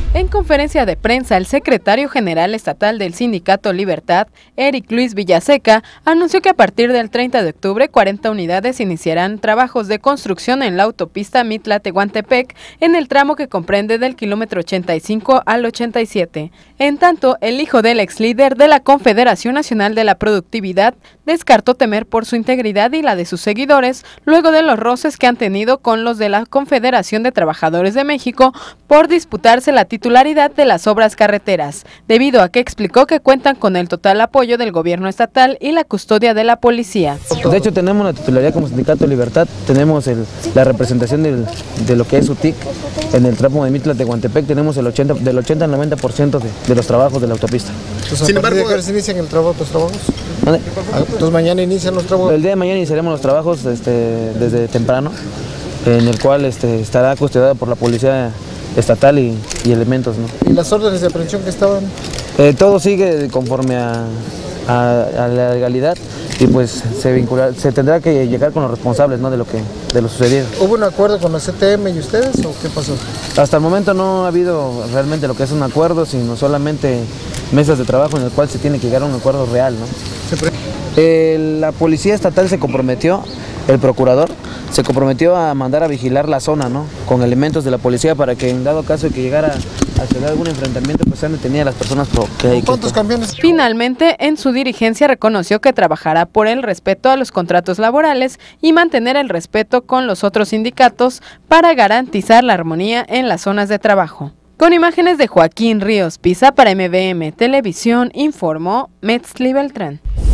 En conferencia de prensa, el secretario general estatal del Sindicato Libertad, Eric Luis Villaseca, anunció que a partir del 30 de octubre 40 unidades iniciarán trabajos de construcción en la autopista Mitla-Tehuantepec en el tramo que comprende del kilómetro 85 al 87. En tanto, el hijo del ex líder de la Confederación Nacional de la Productividad descartó temer por su integridad y la de sus seguidores luego de los roces que han tenido con los de la Confederación de Trabajadores de México por disputarse la titularidad de las obras carreteras, debido a que explicó que cuentan con el total apoyo del gobierno estatal y la custodia de la policía. De hecho, tenemos la titularidad como Sindicato Libertad, tenemos la representación de lo que es UTIC en el tramo de Mitla-Tehuantepec, tenemos del 80 al 90% de los trabajos de la autopista. Sin embargo, ¿se inician los trabajos? Entonces mañana inician los trabajos. El día de mañana iniciaremos los trabajos desde temprano, en el cual estará custodiado por la policía estatal y elementos, ¿no? ¿Y las órdenes de aprehensión que estaban? Todo sigue conforme a la legalidad y pues se tendrá que llegar con los responsables, ¿no?, de lo sucedido. ¿Hubo un acuerdo con la CTM y ustedes o qué pasó? Hasta el momento no ha habido realmente lo que es un acuerdo, sino solamente mesas de trabajo en el cual se tiene que llegar a un acuerdo real, ¿no? La policía estatal se comprometió, el procurador se comprometió a mandar a vigilar la zona, ¿no?, con elementos de la policía para que en dado caso de que llegara a tener algún enfrentamiento, pues sean detenidas las personas que... ¿Cuántos camiones? Finalmente, en su dirigencia reconoció que trabajará por el respeto a los contratos laborales y mantener el respeto con los otros sindicatos para garantizar la armonía en las zonas de trabajo. Con imágenes de Joaquín Ríos Pisa para MVM Televisión, informó Metzli Beltrán.